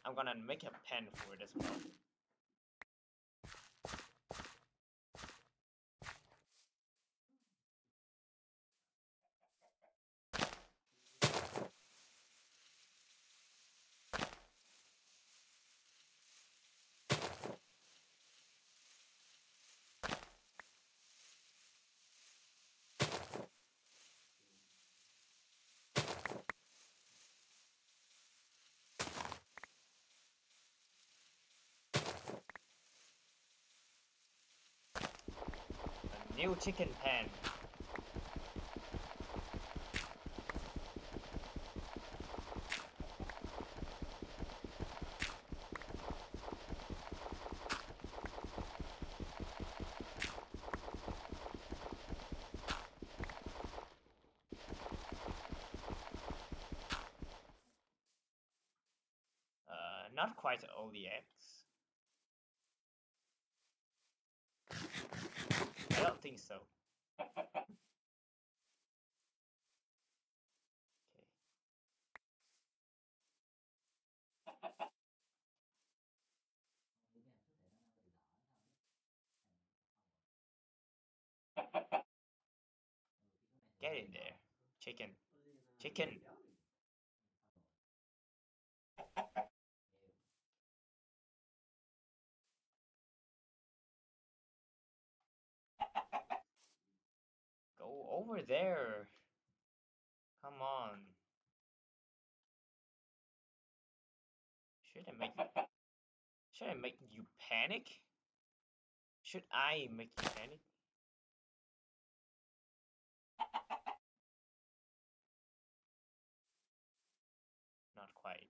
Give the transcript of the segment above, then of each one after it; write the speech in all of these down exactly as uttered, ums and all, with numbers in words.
I'm gonna make a pen for it as well. A new chicken pen. Uh, not quite all the eggs. I don't think so. Okay. Get in there. Chicken. Chicken. Go over there. Come on. Should I make Should I make you panic? Should I make you panic? Not quite.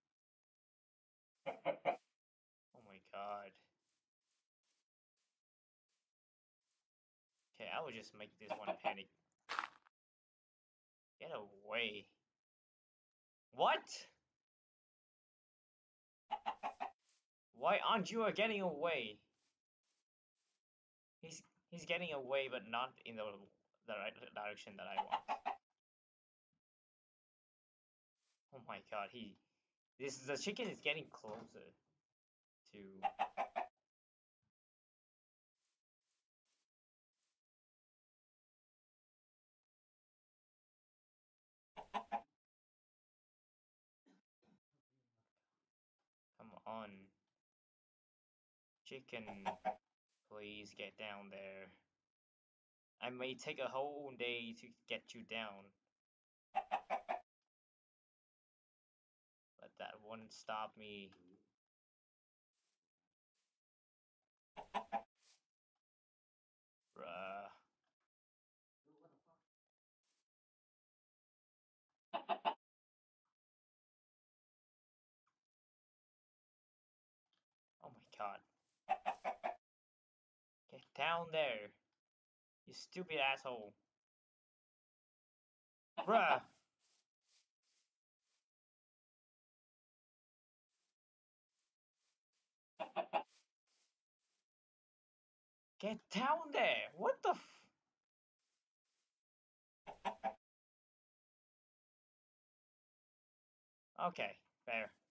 Oh my god. Okay, I will just make this one panic. Get away. What? Why aren't you getting away? He's he's getting away, but not in the the right direction that I want. Oh my god, he this the chicken is getting closer to come on. Chicken, please get down there. I may take a whole day to get you down. But that won't stop me. Bruh. Oh my god. Get down there. You stupid asshole. Bruh. Get down there. What the f- Okay, fair.